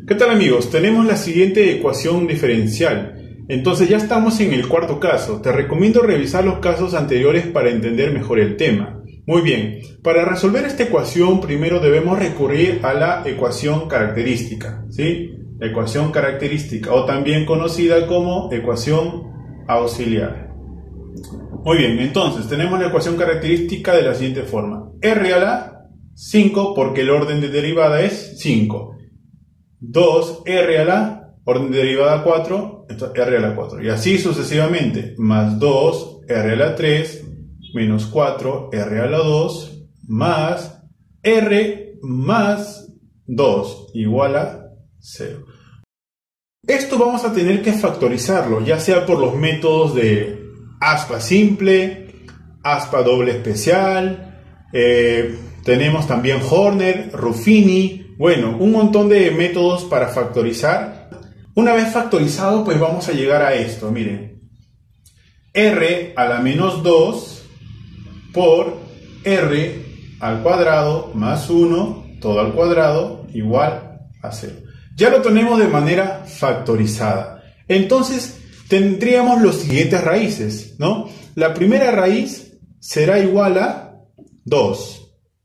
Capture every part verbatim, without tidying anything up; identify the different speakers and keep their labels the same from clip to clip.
Speaker 1: ¿Qué tal, amigos? Tenemos la siguiente ecuación diferencial. Entonces ya estamos en el cuarto caso. Te recomiendo revisar los casos anteriores para entender mejor el tema. Muy bien, para resolver esta ecuación primero debemos recurrir a la ecuación característica, ¿sí? La ecuación característica, o también conocida como ecuación auxiliar. Muy bien, entonces tenemos la ecuación característica de la siguiente forma. R a la cinco, porque el orden de derivada es cinco. dos R a la, orden de derivada cuatro, entonces R a la cuatro. Y así sucesivamente, más dos R a la tres, menos cuatro R a la dos, más R más dos, igual a cero. Esto vamos a tener que factorizarlo, ya sea por los métodos de aspa simple, aspa doble especial, eh, tenemos también Horner, Ruffini, bueno, un montón de métodos para factorizar. Una vez factorizado, pues vamos a llegar a esto, miren. R a la menos dos por R al cuadrado más uno, todo al cuadrado, igual a cero. Ya lo tenemos de manera factorizada. Entonces, tendríamos los siguientes raíces, ¿no? La primera raíz será igual a dos.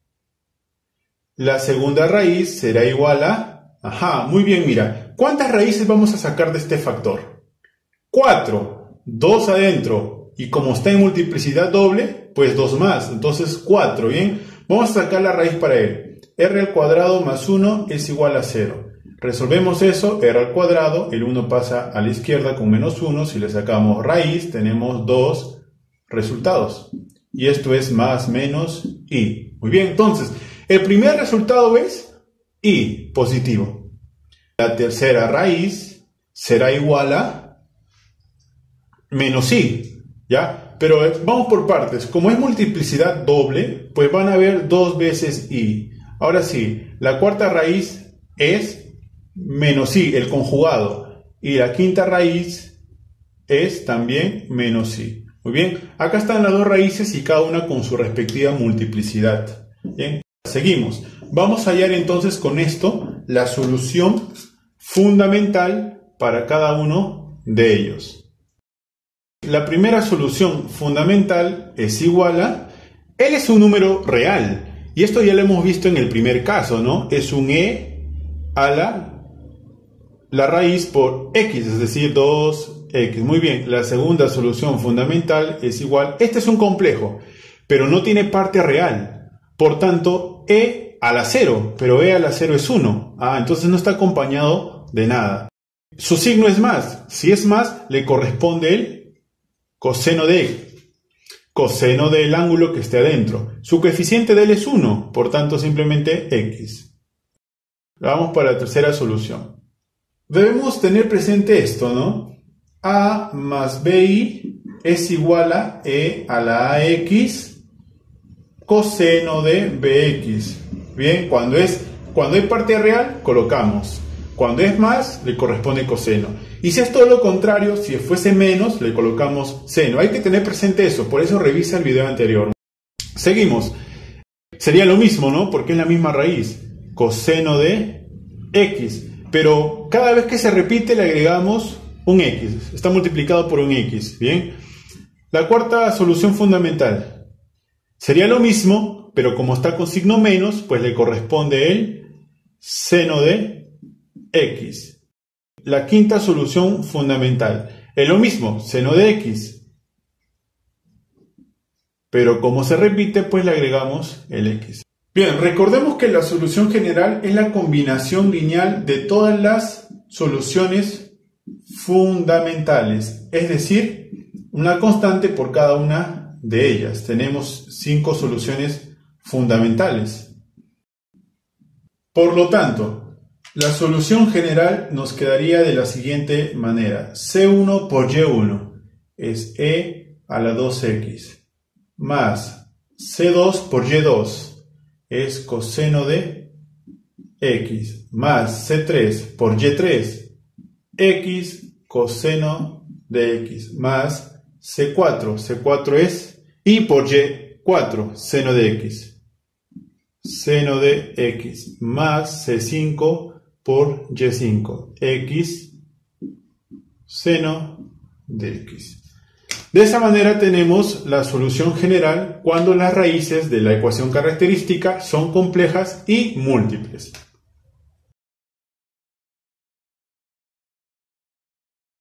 Speaker 1: La segunda raíz será igual a... Ajá, muy bien, mira. ¿Cuántas raíces vamos a sacar de este factor? cuatro. dos adentro. Y como está en multiplicidad doble, pues dos más. Entonces cuatro, ¿bien? Vamos a sacar la raíz para él. R al cuadrado más uno es igual a cero. Resolvemos eso, R al cuadrado, el uno pasa a la izquierda con menos uno. Si le sacamos raíz, tenemos dos resultados. Y esto es más menos i. Muy bien, entonces, el primer resultado es i, positivo. La tercera raíz será igual a menos i, ¿ya? Pero vamos por partes. Como es multiplicidad doble, pues van a haber dos veces i. Ahora sí, la cuarta raíz es menos i, el conjugado. Y la quinta raíz es también menos i. Muy bien, acá están las dos raíces y cada una con su respectiva multiplicidad. Bien, seguimos. Vamos a hallar entonces con esto la solución fundamental para cada uno de ellos. La primera solución fundamental es igual a... Él es un número real. Y esto ya lo hemos visto en el primer caso, ¿no? Es un e a la, la raíz por x, es decir, dos x. Muy bien, la segunda solución fundamental es igual... Este es un complejo, pero no tiene parte real. Por tanto, e a la cero, pero e a la cero es uno. Ah, entonces no está acompañado de nada. Su signo es más. Si es más, le corresponde el coseno de e. Coseno del ángulo que esté adentro. Su coeficiente de él es uno, por tanto simplemente x. Vamos para la tercera solución. Debemos tener presente esto, ¿no? A más bi es igual a e a la ax coseno de bx. Bien, cuando es cuando hay parte real, colocamos. Cuando es más, le corresponde coseno. Y si es todo lo contrario, si fuese menos, le colocamos seno. Hay que tener presente eso, por eso revisa el video anterior. Seguimos. Sería lo mismo, ¿no? Porque es la misma raíz. Coseno de x. Pero cada vez que se repite le agregamos un x. Está multiplicado por un x. Bien. La cuarta solución fundamental. Sería lo mismo, pero como está con signo menos, pues le corresponde el seno de x. La quinta solución fundamental. Es lo mismo, seno de x. Pero como se repite, pues le agregamos el x. Bien, recordemos que la solución general es la combinación lineal de todas las soluciones fundamentales. Es decir, una constante por cada una de ellas. Tenemos cinco soluciones fundamentales. Por lo tanto, la solución general nos quedaría de la siguiente manera. ce uno por ye uno es e a la dos x más ce dos por ye dos es coseno de x más ce tres por ye tres x coseno de x más ce cuatro. ce cuatro es y por ye cuatro, seno de x. Seno de x más ce cinco por y cinco, x seno de x. De esa manera tenemos la solución general cuando las raíces de la ecuación característica son complejas y múltiples.